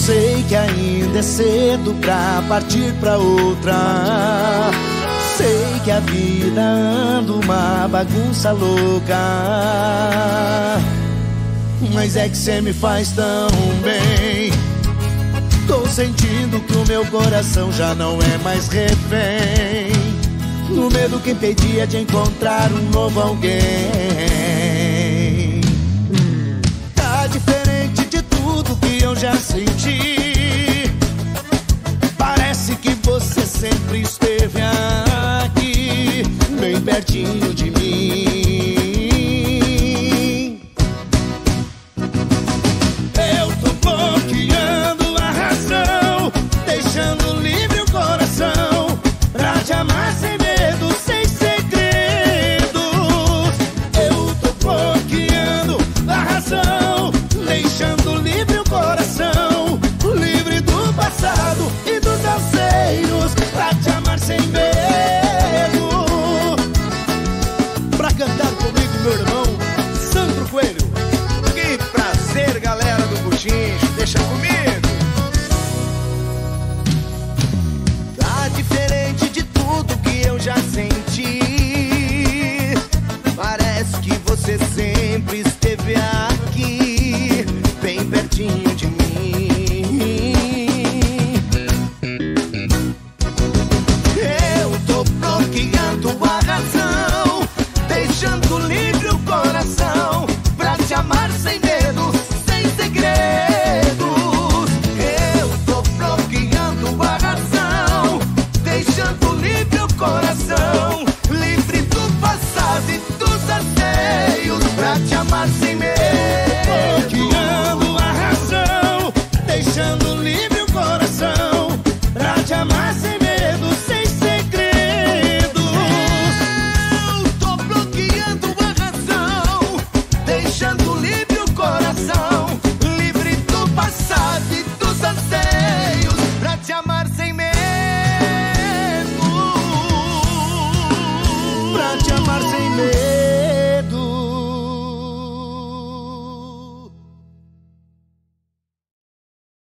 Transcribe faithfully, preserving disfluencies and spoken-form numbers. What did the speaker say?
sei que ainda é cedo pra partir pra outra. Sei que a vida anda uma bagunça louca, mas é que cê me faz tão bem. Tô sentindo que o meu coração já não é mais refém, no medo que impedia de encontrar um novo alguém. Tá diferente de tudo que eu já senti. Parece que você sempre esteve aqui, bem pertinho de